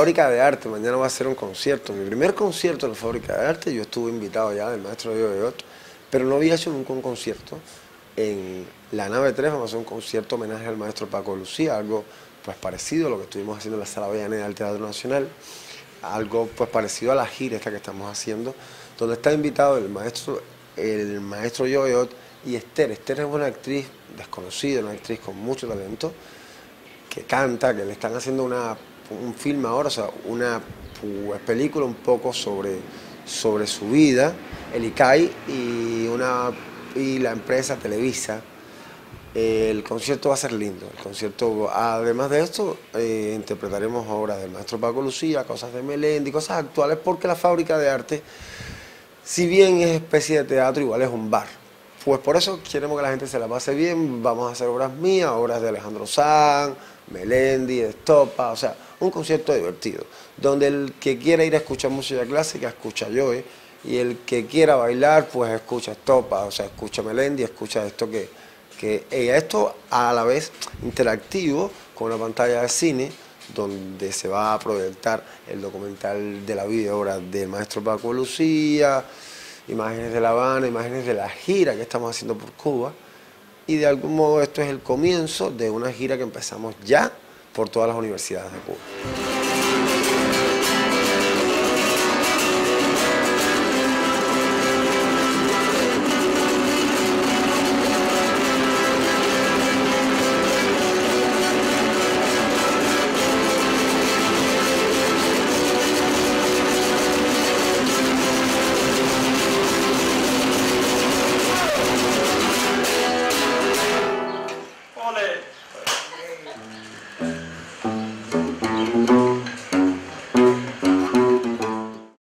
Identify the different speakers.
Speaker 1: Fábrica de Arte, mañana va a ser un concierto, mi primer concierto en la Fábrica de Arte. Yo estuve invitado ya del maestro Yoyot, pero no había hecho nunca un concierto. En la nave 3 vamos a hacer un concierto homenaje al maestro Paco Lucía, algo pues parecido a lo que estuvimos haciendo en la Sala Avellaneda del Teatro Nacional, algo pues parecido a la gira esta que estamos haciendo, donde está invitado el maestro Yoyot y Esther. Esther es una actriz desconocida, una actriz con mucho talento, que canta, que le están haciendo un filme ahora, o sea, una pues, película un poco sobre su vida, el ICAI y la empresa Televisa. El concierto va a ser lindo. El concierto, además de esto, interpretaremos obras del maestro Paco Lucía, cosas de Melendi, cosas actuales, porque la Fábrica de Arte, si bien es especie de teatro, igual es un bar. Pues por eso queremos que la gente se la pase bien. Vamos a hacer obras mías, obras de Alejandro Sanz, Melendi, Estopa, o sea, un concierto divertido, donde el que quiera ir a escuchar música clásica, escucha Joe, y el que quiera bailar, pues escucha Estopa, o sea, escucha Melendi, escucha esto esto a la vez interactivo con una pantalla de cine, donde se va a proyectar el documental de la vida y obra del maestro Paco Lucía, imágenes de La Habana, imágenes de la gira que estamos haciendo por Cuba, y de algún modo esto es el comienzo de una gira que empezamos ya por todas las universidades de Cuba.